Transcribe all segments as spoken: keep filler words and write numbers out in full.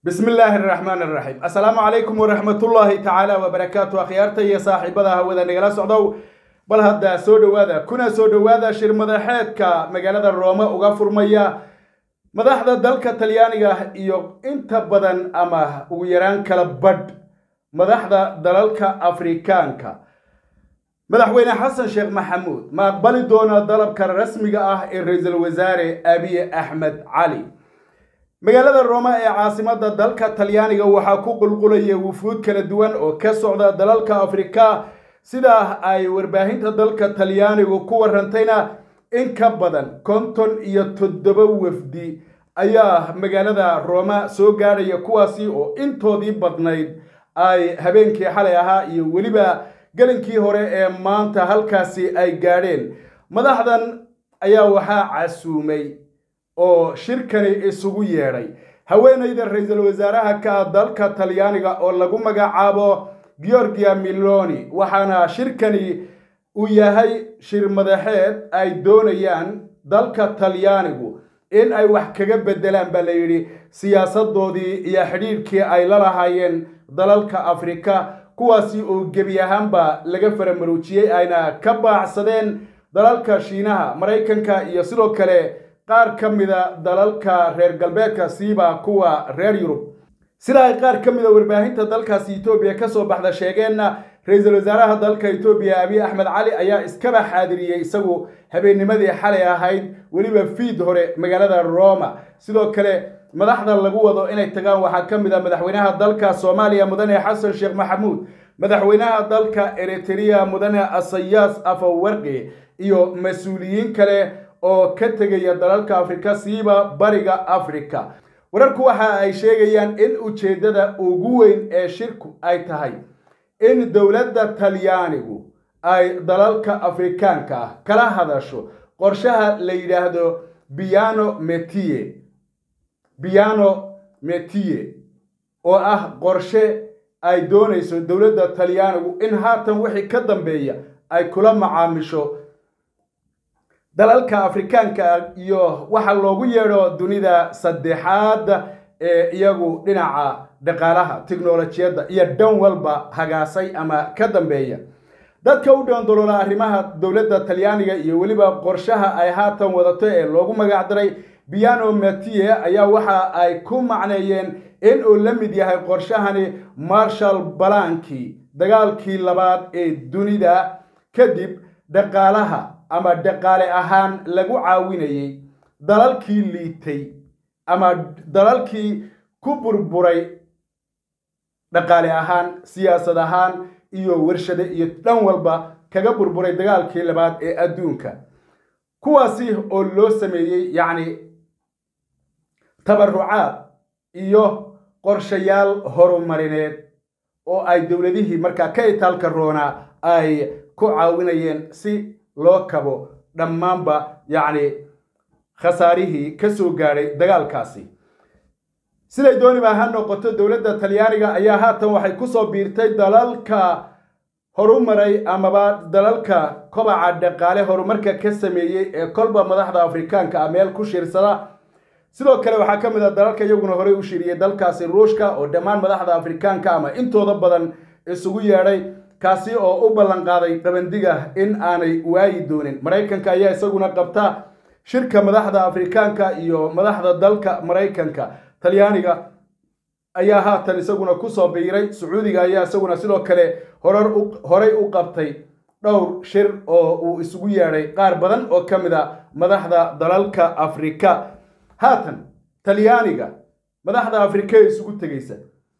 بسم الله الرحمن الرحيم السلام عليكم ورحمة الله تعالى وبركاته أخيارتي يا صاحبها وذا نجلا سعدو بل هذا سود وذا كنا سود وذا شر مدحات كمجال الروما وغفر ميا مدحدا دلك تليانية يو انت بدن أما ويران كلبد مدحدا دلك أفريكانكا مدحوين حسن شيخ محمود ما قبل دونا دلب كرسمي آه الرئيس الوزاري أبي أحمد علي magaalada Roma ee caasimada dalka Talyaaniga waxa ku qulqulaya wufuud kala duwan oo ka socda dalalka Afrika sida ay warbaahinta dalka Talyaanigu ku warantayna in ka badan konton iyo toddoba wafdi ayaa magaalada Roma soo gaaraya kuwaasi oo intoodii badnayd ay habeenkii xalay ahaa iyo waliba galinkii hore ee maanta halkaasi ay gaadheen madaxdan ayaa waxa casuumay oo shirkani isugu yeeray haweeneyda ra'iisul wasaaraha ka dalka Talyaaniga oo lagu magacaabo Giorgia Meloni waxaana shirkani uu yahay shir madaxeed ay doonayaan dalka Talyaanigu in ay wax kaga bedelaan baa la yiri siyaasadoodii iyo xiriirkii ay la lahaayeen dalalka Afrika kuwaasi oo gebi ahaanba laga faramaroojiyay ayna ka baacsadeen dalalka Shiinaha Mareykanka iyo sidoo kale qaar kamida dalalka reer galbeedka siiba kuwa reer Yurub sida ay qaar kamida warbaahinta dalkaas Itoobiya ka soo baxda sheegeenna ra'iisul wasaaraha dalka Itoobiya Abiy Ahmed Ali ayaa iskaba xaadiriyay isagu habeennimadii xalay ahayd waliba fiid hore magaalada Roma sidoo kale madaxda lagu wado inay tagaan waxa kamida madaxweynaha dalka Soomaaliya Mudane Xasan Sheekh Maxamuud madaxweynaha dalka Eritrea Mudane Isaias Afwerki iyo mas'uuliyiin kale oo ka tagaya dalalka Afrika siiba bariga Afrika wararku waxa ay sheegayaan in ujeedada ugu weyn ee shirku ay tahay in dawladda Talyaanigu ay dalalka Afrikaanka kala hadasho qorshaha la yiraahdo Piano Mattei Piano Mattei oo ah qorshe ay doonayso dawladda Talyaanigu in haatan wixii ka dambeeya ay kula macaamisho dalalka Afrikaanka iyo waxa loogu yeero dunida saddexaad ee iyagu dhinaca dhaqaalaha tiknoolajiyada iyo dhan walba hagaasay ama ka dambeeya dadka u dhoondolona arrimaha dawladda Talyaaniga iyo waliba qorshaha ay haatan wadato ee loogu magac daray Piano Mattei ayaa waxa ay ku macneeyeen in uu la mid yahay qorshahani Marshall Plan-kii dagaalkii labaad ee dunida kadib dhaqaalaha ama dhaqaale ahaan lagu caawinayay dalalkii liitay ama dalalkii ku burburay dhaqaale ahaan siyaasad ahaan iyo warshado iyo dhan walba kaga burburay dagaalkii labaad ee adduunka kuwaasi oo loo sameeyay yaani tabarucaad iyo qorshayaal horumarineed oo ay dawladihii markaa ka itaalka roona ay ku caawinayeen si loo kabo dhammaanba yaani khasaarihii ka soo gaaray dagaalkaasi siday dooniba ha noqoto dawladda Talyaaniga ayaa haatan waxay ku soo biirtay dalalka horumaray amaba dalalka kobaca dhaqaale horumarka ka sameeyay ee kolba madaxda Afrikaanka meel ku shirsada sidoo kale waxa kamid ah dalalka iyaguna hore u shiriyay dalkaasi Ruushka oo dhammaan madaxda Afrikaanka ama intooda badan isugu yeeray kaasi oo u ballan qaaday qabandiga in aanay waayi doonin Mareykanka ayaa isaguna qabta shirka madaxda Afrikaanka iyo madaxda dalka Mareykanka Talyaaniga ayaa haatan isaguna ku soo biiray Sacuudiga ayaa isaguna sidoo kale horar horay u qabtay dhowr shir oo uu isugu yeeray qaar badan oo kamida madaxda dalalka Afrika haatan Talyaaniga madaxda Afrika isugu tagaysa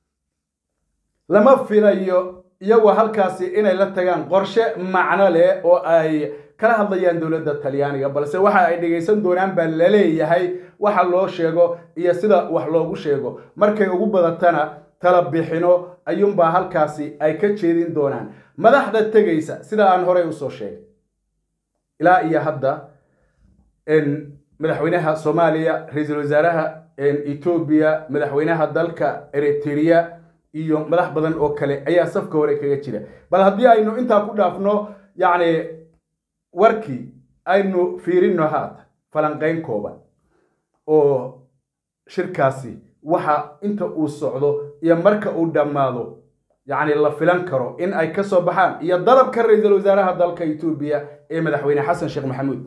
lama filayo iyagu halkaasi inay la tagaan qorshe macno leh oo ay kala hadlayaan dawladda Talyaaniga balse waxa ay dhageysan doonaan baa la leeyahay waxa loo sheego iyo sida wax loogu sheego markay ugu badatana tala bixino ayuunba halkaasi ay ka jeedin doonaan madaxda tagaysa sida aan hore u soo sheegay ilaa iyo hadda in madaxweynaha Soomaaliya ra'iisul wasaaraha Itoobiya madaxweynaha dalka Eritrea iyo madax badan oo kale ayaa safka hore kaga jira bal haddii aynu inta ku dhaafno yaani warkii aynu fiirino haata falanqeyn kooban oo shirkaasi waxa inta uu socdo iyo marka uu dhammaado يعني la filan karo in ay ka soo baxaan iyo dalabka ra'iisul wasaaraha dalka Itoobiya ee madaxweyne Xasan Sheekh Maxamuud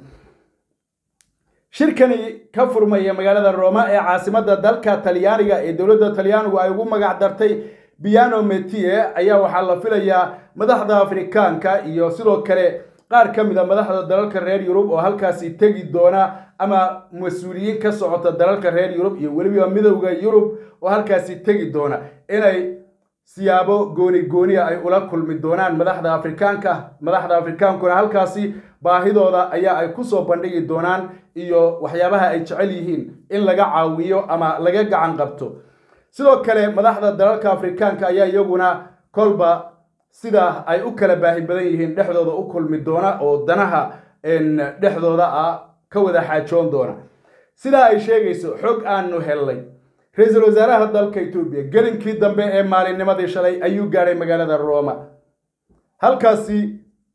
shirkani ka furmaya magaalada Roma ee caasimadda dalka Talyaaniga ee dawladda Talyaanigu ay ugu magac dartay Piano Métier ayaa waxa la filayaa madaxda Afrikaanka iyo sidoo kale qaar ka mid ah madaxda dalalka reer Yurub oo halkaasi tagi doona ama mas'uuliyiin ka socota dalalka reer Yurub iyo waliba midowga Yurub oo halkaasi tagi doona inay siyaabo gooni gooni ay ula kulmi doonaan madaxda Afrikaanka madaxda Afrikaankuna halkaasi baahidooda ayaa ay ku soo bandhigi doonaan iyo waxyaabaha ay jecel yihiin in laga caawiyo ama laga gacan qabto sidoo kale madaxda dalalka Afrikaanka ayaa iyaguna kolba sida ay u kala baahi badan yihiin dhexdooda u kulmi doona oo danaha in dhexdooda ah ka wada xaajoon doona sida ay sheegayso xog aanu helay ra'iisul wasaaraha dalka Itoobiya gelinkii dambe ee maalinnimadii shalay ayuu gaaray magaalada Roma halkaasi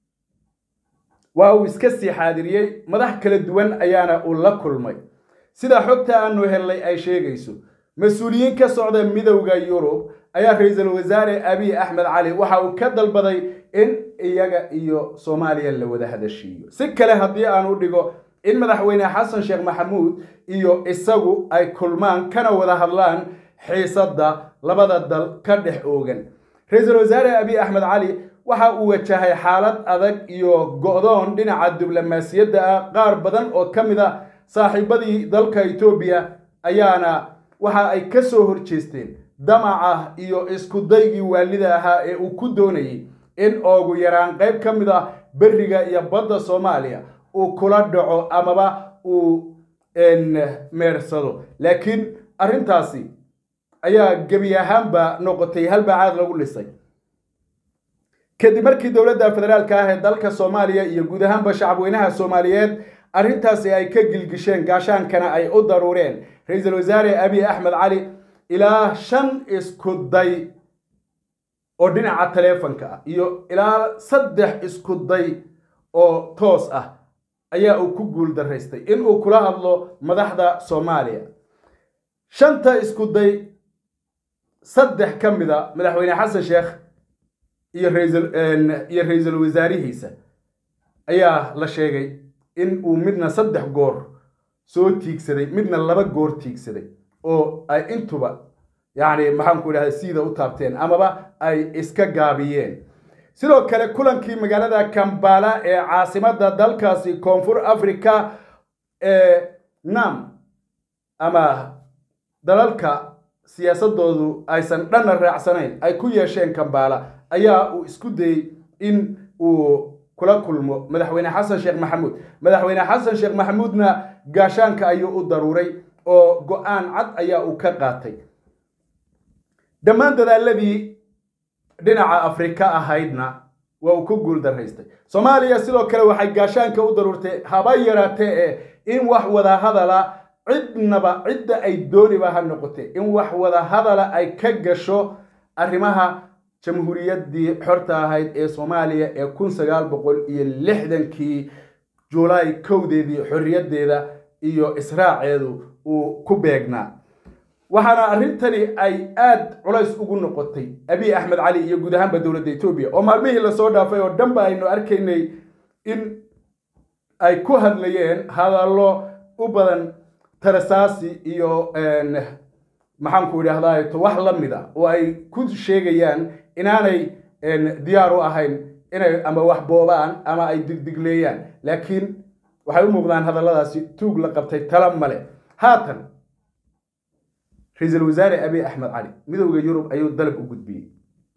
waa uu iska sii xaadiriyay madax kala duwan ayaana uu la kulmay sida xogta aanu helay ay sheegayso mas'uuliyiin ka socda midowga Yurub ayaa ra'iisul wasaare Abiy Ahmed Cali waxa uu ka dalbaday in iyaga iyo Soomaaliya la wada hadashiyo si kale hadii aan u dhigo in madaxweyne Xasan Sheekh Maxamuud iyo isagu ay kulmaan kana wada hadlaan xiisadda labada dal ka dhex oogan ra'iisul wasaare Abiy Ahmed Cali waxa uu wajahay xaalad adag iyo go'doon dhinaca diblomaasiyadda qaar badan oo kamid ah saaxiibadii dalka Itoobiya ayaana waxa ay ka soo horjeesteen damaca iyo isku daygii waalida ahaa ee uu ku doonayay in ugu yaraan qayb kamid ah bariga iyo badda Soomaaliya uu kula dhaco amaba uu en meersado laakiin arintaasi ayaa gabi ahaanba noqotay hal bacaad lagu lisay kadib markii dawladda federaalka ah ee dalka Soomaaliya iyo guud ahaanba shacabweynaha Soomaaliyeed arintaasi ay ka gilgisheen gaashaankana ay u daruureen ra'iisul wasaare Abiy Ahmed Cali ilaa shan isku day oo dhinaca telefoonka ah iyo ilaa saddex isku day oo toos ah ayaa uu ku guul daraystay in uu kula hadlo madaxda Soomaaliya shanta isku day saddex kamida madaxweyne Xasan Sheekh iyo ra'iisul iyo ra'iisul wasaarihiisa ayaa la sheegay in uu midna saddex goor soo tiigsaday midna laba goor tiigsaday oo ay intuba yaani maxaan ku dhahay sida u taabteen amaba ay iska gaabiyeen sidoo kale kulankii magaalada Kampala ee caasimadda dalkaasi Koonfur Afrika ee nam ama dalalka siyaasadoodu aysan dhanna raacsanayn ay ku yeesheen Kampala ayaa uu isku dayay in uu kula kulmo madaxweyne Xasan Sheekh Maxamuud madaxweyne Xasan Sheekh Maxamuudna gaashaanka ayuu u daruuray oo go'aan cad ayaa uu ka qaatay dhammaan dadaaladii dhinaca Afrika ahaydna waa uu ku guul daraystay Soomaaliya sidoo kale waxay gaashaanka u daruurtay haba yaraatee in wax wada hadala cidnaba cidda ay dooniba ha noqotay in wax wada hadala ay ka gasho arrimaha jamhuuriyaddii xorta ahayd ee Soomaaliya ee kun sagaal boqol iyo lixdan-kii Juulaay kowdeedii xorriyaddeeda iyo israaceedu uu ku beegnaa waxaana arintani ay aad culays ugu noqotay Abiy Ahmed Cali iyo guud ahaanba dawladda Itoobiya oo maalmihii la soo dhaafay oo dhanba aynu arkaynay in ay ku hadlayeen hadallo u badan tarasaasi iyo maxaan ku idhaahdaa wax la mid ah oo ay ku sheegayaan inaanay diyaar u ahayn inay ama wax boobaan ama ay digdigleeyaan laakiin waxay u muuqdaan hadalladaasi tuug la qabtay tala male haatan ra'iisul wasaare Abiy Ahmed Cali midowga Yurub ayuu dalab u gudbiyay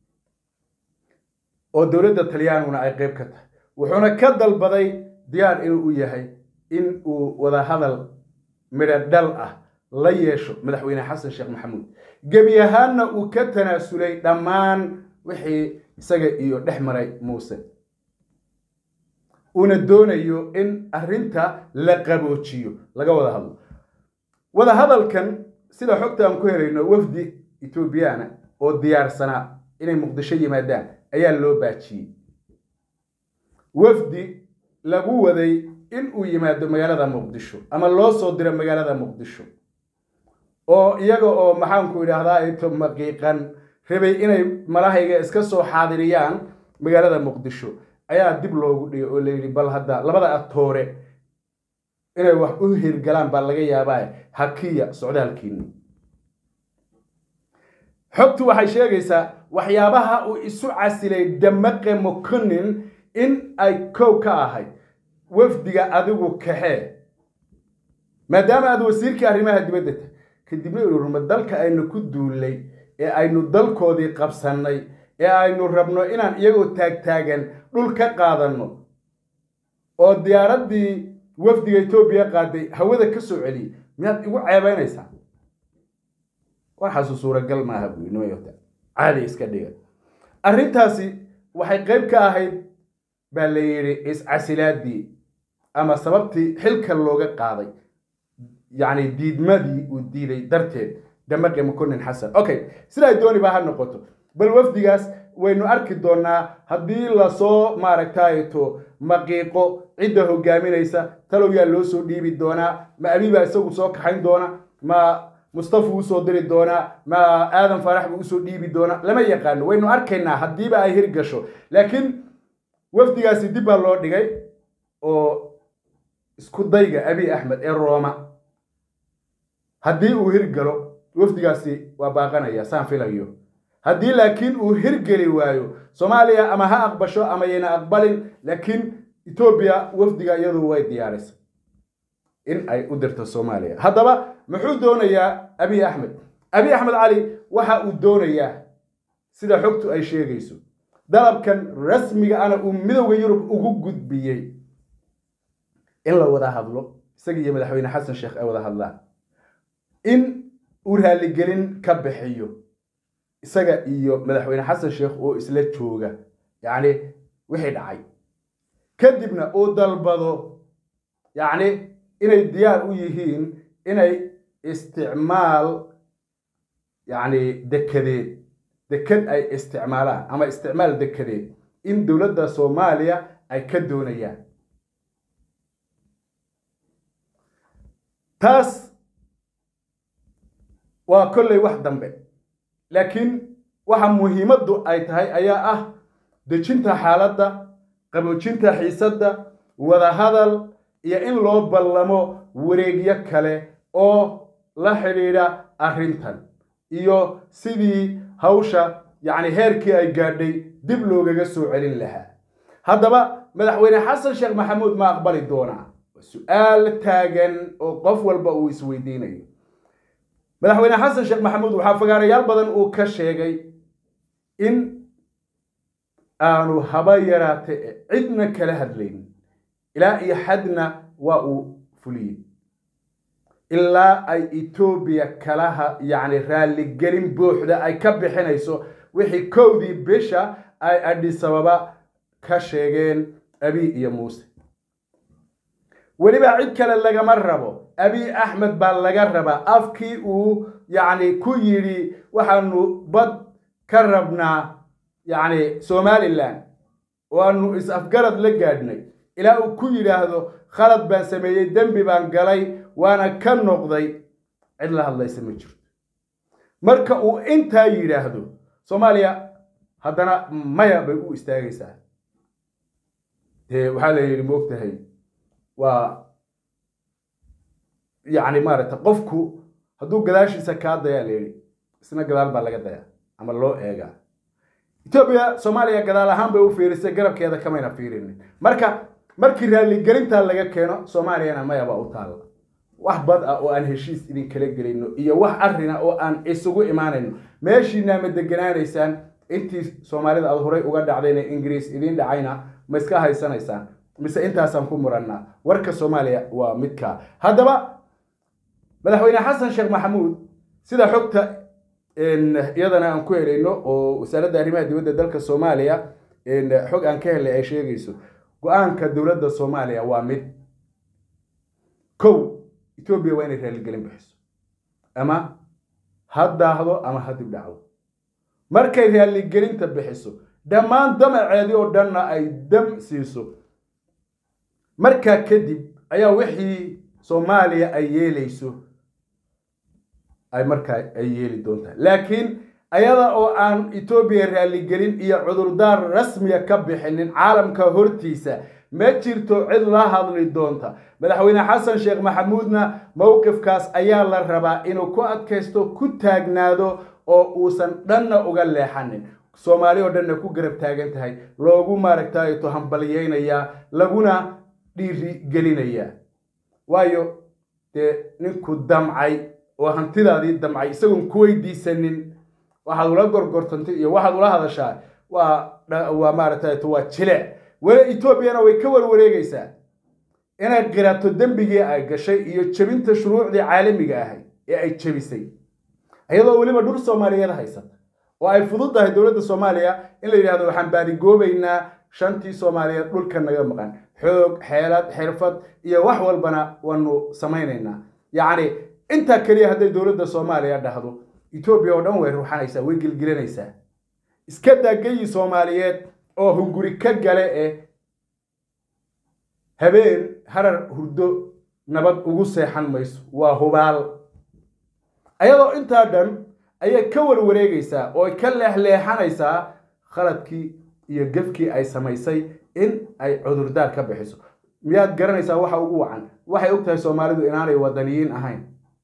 oo dawladda Talyaaniguna ay qayb ka tahay wuxuuna ka dalbaday diyaar inuu u yahay in uu wada hadal midho dhal ah la yeesho madaxweyne Xasan Sheekh Maxamuud gabi ahaanna uu ka tanaasulay dhammaan wixii isaga iyo dhexmaray Muuse una doonayo in arinta la qaboojiyo laga wada hadlo wada hadalkan sida xogta aan ku helayno wafdi Itoobiyana oo diyaarsana inay Muqdisho yimaadaan ayaa loo baajiyay wafdi lagu waday in uu yimaado magaalada Muqdisho ama loo soo diray magaalada Muqdisho oo iyaga oo maxaan ku yiraahdaa inta maqiiqan rabay inay malahayga iska soo xaadiriyaan magaalada Muqdisho ayaa dib loogu dhigay oo leeyri bal hadda labada atoore inay wax u hirgalaan baa laga yaabaa hakiya socdaalkiina xogtu waxay sheegaysaa waxyaabaha uu isu casilay Damaqe Mokonin in ay koow ka ahay wafdiga adigu kaxee maadaama aad wasiirka arrimaha dibadda kadibna ururma dalka aynu ku duulay ee aynu dalkoodii qabsanay ee aynu rabno inaan iyagoo taag taagan dhul ka qaadano oo diyaaradii wafdiga Itoobiya qaaday hawada ka soo celi miyaad igu ceebaynaysaa waxa suuragal ma aha buu nooyota caadi iska dhiga arrintaasi waxay qayb ka ahayd baa la yiri is casilaadii ama sababtii xilka looga qaaday يعني ديد مدي وديدي درتين دمقي مكونن حسن اوكي سلا دوني بها نقطه بل وفديغاس وينو اركي دونا hadii la soo maaragtayto maqiiqo cida hogaaminaysa talow yaa loo soo dhiibi doona ma abiba isagu soo kaxayn doona ma mustafa uu soo diri doona ma aadan farax uu soo dhiibi doona lama yaqaan waynu arkaynaa hadii ba ay hirgasho laakiin wafdigaasi dib baa loo dhigay oo isku dayga abi ahmed ee Roma haddii uu hirgalo wafdigaasi waa baaqanaya saan filayo haddii laakiin uu hirgeli waayo Soomaaliya ama ha aqbasho ama yana aqbalin laakiin Itoobiya wafdiga iyadu way diyaarisay in ay u dirto Soomaaliya haddaba muxuu doonayaa Abi Ahmed Abi Ahmed Ali waxa uu doonayaa sida xogtu ay sheegayso dalabkan rasmiga ana uu midowga Yurub ugu gudbiyay in la wada hadlo isaga iyo madaxweyne Xasan Sheekh ay wada hadlaan in uu raali gelin ka bixiyo isaga iyo madaxweyne Xasan Sheekh oo isla jooga yaani wixii dhacay kadibna oo dalbado yaani inay diyaar u yihiin inay isticmaal yaani dekedeed deked ay isticmaalaan ama isticmaal dekedeed in dawladda Soomaaliya ay ka doonayaan taas waa kulli wax dambe laakiin waxa muhiimadu ay tahay ayaa ah dejinta xaaladda qaboojinta xiisadda wada hadal iyo in loo ballamo wareegyo kale oo la xiriira arrintan iyo sidii hawsha yaani heerkii ay gaadhay dib loogaga soo celin lahaa haddaba madaxweyne Xasan Sheekh Maxamuud ma aqbali doonaa su'aal taagan oo qof walba uu isweydiinayo madaxweyne Xasan Sheekh Maxamuud waxa fagaarayaal badan uu ka sheegay in aanu haba yaraatay cidna kala hadlayn ilaa iyo xadna waa uu fuliyay ilaa ay Itoobiya kalaha yaani raali gelin buuxda ay ka bixinayso wixii koodii bisha ay Addis Ababa ka sheegeen Abi iyo Muuse waliba cid kale laga marrabo Abi Ahmed baa laga raba afkii uu yaani ku yiri waxaanu bad ka rabnaa yaani Somaliland waanu is afgarad la gaadhnay ilaa uu ku yiraahdo khalad baan sameeyay dambi baan galay waana ka noqday cid la hadlaysa ma jirto marka uu inta yiraahdo Soomaaliya haddana maya bay u istaagaysaa ee waxa la yiri moogtahay waa يعني مارته قفكو هدو قداشيسا كادايا ليري isna gadaal baa laga dayaa ama loo eega Itoobiya Soomaaliya gadaal ahaan bay u fiirisay garabkeeda kamayna fiirin marka markii raali gelinta laga keeno Soomaaliyana ma yaba u taal wax bad ah oo aan heshiis idin kala gelino iyo wax arina oo aan isugu imaanayno meeshina ma deganaanaysaan intii Soomaalida aad horay uga dhacdeen Ingiriis idin dhacayna ma iska haysanaysaan mise intaasaan ku muranna warka Soomaaliya waa midka haddaba madaxweyne Xasan Sheekh Maxamuud sida xogta in iyadana aan ku helayno oo wasaaradda arrimaha dibadda dalka Soomaaliya in xog aan ka helay ay sheegayso go'aanka dawladda Soomaaliya waa mid kow Itoobiya waa inay raali gelin bixiso ama haddaahdo ama hadib dhacdo markay raali gelinta bixiso dhammaan damaceedii oo dhanna ay dam siiso marka kadib ayaa wixii Soomaaliya ay yeelayso ay markaa ay yeeli doontaa laakiin ayada oo aan Ethiopia raali gelin iyo cudurdaar rasmi ah ka bixinin caalamka hortiisa ma jirto cid la hadli doonta madaxweyne xasan sheekh maxamuudna mowqifkaas ayaa la rabaa inuu ku adkaysto ku taagnaado oo uusan dhanna uga leexanin Soomaali oo dhanna ku garab taagan tahay loogu maaragtay to hambalyeynaya laguna dhiiri gelinaya waayo de ninku damcay oo hantidaadii damcay isagoon ku weydiisanin waxaad ula gorgortantay iyo waxaad ula hadashaa waa waa maaragtay to waa jile wala Ethiopia way ka warwareegaysaa inay qirato dambigii ay gashay iyo jabinta shuruucdii caalamiga ahay ee ay jabisay ayadoo waliba dhul Soomaaliyeed haysata oo ay fududahay dawladda Soomaaliya in la yiraahdo waxaan baadi goobaynaa shantii Soomaaliyeed dhulka naga maqan xoog xeelad xirfad iyo wax walbana waanu sameeynaa yaani inta kaliya haday dawladda Soomaaliya dhahdo Ethiopia oo dhan way ruuxanaysaa way gilgilanaysaa iska daagay Soomaaliyeed oo hunguri ka gale ee habeen harar hurdo nabad ugu seexan mayso waa hubaal ayadoo inta dhan ayay ka warwareegaysaa oo ka leexleexanaysaa khaladkii iyo gafkii ay samaysay in ay cudurdaar ka bixiso miyaad garanaysaa waxa ugu wacan waxay ogtahay Soomaalidu inaanay wadaniyiin ahayn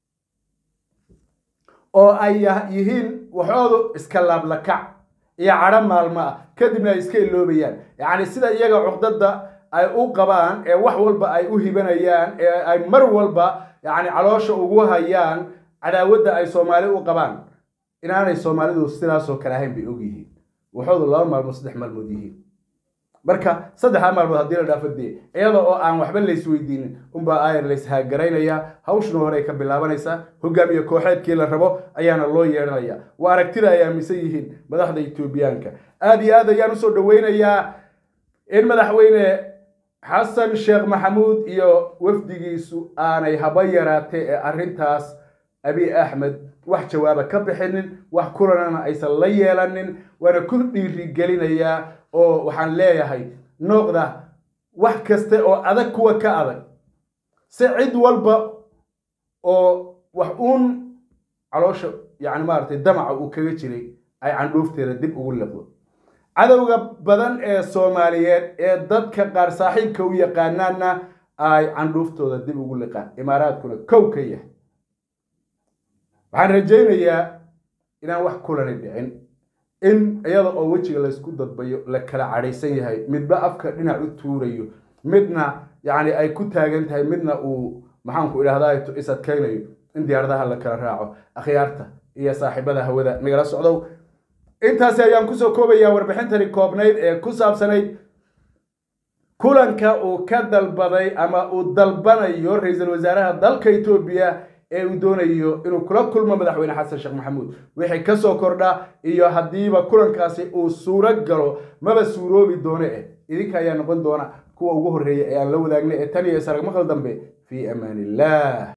oo ay yihiin waxoodu iska laablakac iyo cara maalma kadibna ay iska iloobayaan yaani sida iyaga cuqdada ay u qabaan ee wax walba ay u hibanayaan ee ay mar walba yaani caloosha ugu hayaan cadaawada ay Soomaali u qabaan inaanay Soomaalidu sidaas oo kala ahayn bay og yihiin waxoodu laba maalmo saddex maalmood yihiin marka saddex maalmood hadii la dhaafadee iyada oo aan waxba la isweydiinin umba ayr la ishaagaraynaya hawshna hore ka bilaabanaysa hogaamiye kooxeedkii la rabo ayaana loo yeeranaya waa aragtida ay aaminsan yihiin madaxda Ethioobiyaanka aad iyo aad ayaan u soo dhaweynayaa in madaxweyne xasan sheekh maxamuud iyo wafdigiisu aanay haba yaraatee ee arintaas Abiy Ahmed wax jawaab ka bixinin wax kulanana aysan la yeelanin wana ku dhiiri gelinaya oo waxaan leeyahay noqda wax kasta oo adag kuwa ka adag si cid walba oo wax uun caloosha yaani maartay damaca uu kaga jiray ay candhoofteeda dib ugu liqdo cadawga badan ee Soomaaliyeed ee dadka qaar saaxiibka u yaqaanaana ay candhooftooda dib ugu liqaan imaaraadkuna kow ka yahay waxaan rajaynayaa inaan wax kulan dhicin in iyada oo wajiga la isku dadbayo la kala cadhaysan yahay midba afka dhinac u tuurayo midna yaani ay ku taagan tahay midna uu maxaan ku ilaahdaayo isad keenayo in diyaaradaha la kala raaco akhyaarta iyo saaxiibada hawada nagala socdow intaas ayaan ku soo koobayaa warbixintani koobnayd ee ku saabsanayd kulanka uu ka dalbaday ama uu dalbanayo ra'iisul wasaaraha dalka Ethiopia ee uu doonayo inuu kula kulmo madaxweyne xasan sheekh maxamuud wixii ka soo kordha iyo hadiiba kulankaasi uu suura galo maba suuroobi doone eh idinka ayaa noqon doona kuwa ugu horeeyay ee aan la wadaagnay ee tan iyo sarag maqal dambe fi amaanillah.